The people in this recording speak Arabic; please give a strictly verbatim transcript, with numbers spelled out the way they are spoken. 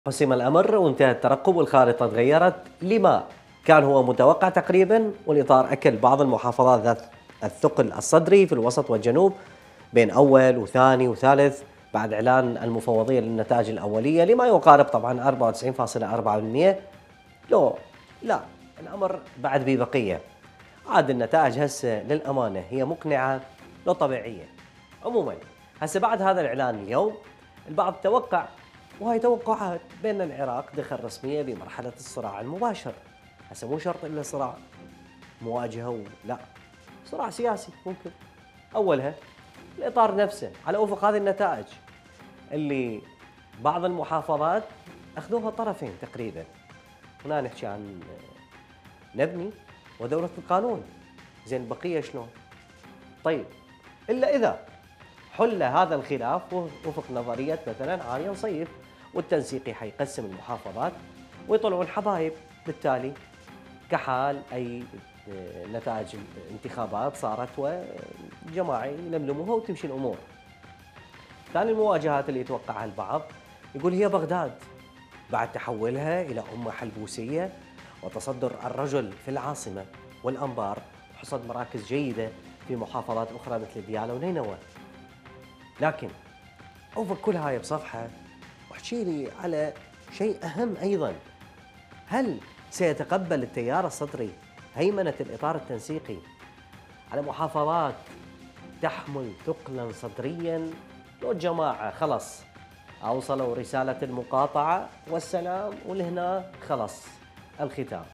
حسم الأمر وانتهى الترقب والخارطة تغيرت لما كان هو متوقع تقريبا، والإطار أكل بعض المحافظات ذات الثقل الصدري في الوسط والجنوب بين أول وثاني وثالث بعد إعلان المفوضية للنتائج الأولية لما يقارب طبعا أربعة وتسعين فاصلة أربعة بالمئة. لو لا الأمر بعد ببقية، عاد النتائج هسه للأمانة هي مقنعة لو طبيعية. عموما هسه بعد هذا الإعلان اليوم البعض توقع، وهي توقعات، بأن العراق دخل رسميا بمرحلة الصراع المباشر. هسه مو شرط إلا صراع مواجهة ولا صراع سياسي ممكن. أولها الإطار نفسه على أفق هذه النتائج اللي بعض المحافظات أخذوها طرفين تقريبا. هنا نحكي عن نبني ودولة القانون، زين بقية شلون؟ طيب إلا إذا حل هذا الخلاف وفق نظرية مثلا عالية وصيف، والتنسيقي حيقسم المحافظات ويطلعون حبايب، بالتالي كحال أي نتائج انتخابات صارت وجماعي يلملموها وتمشي الأمور. ثاني المواجهات اللي يتوقعها البعض يقول هي بغداد بعد تحولها إلى أمة حلبوسية وتصدر الرجل في العاصمة والأنبار وحصد مراكز جيدة في محافظات أخرى مثل ديالى ونينوى. لكن أوفق كل هاي بصفحة واحكي لي على شيء أهم أيضا، هل سيتقبل التيار الصدري هيمنة الإطار التنسيقي على محافظات تحمل ثقلا صدريا؟ لو الجماعة خلص أوصلوا رسالة المقاطعة والسلام ولهنا خلص الختام.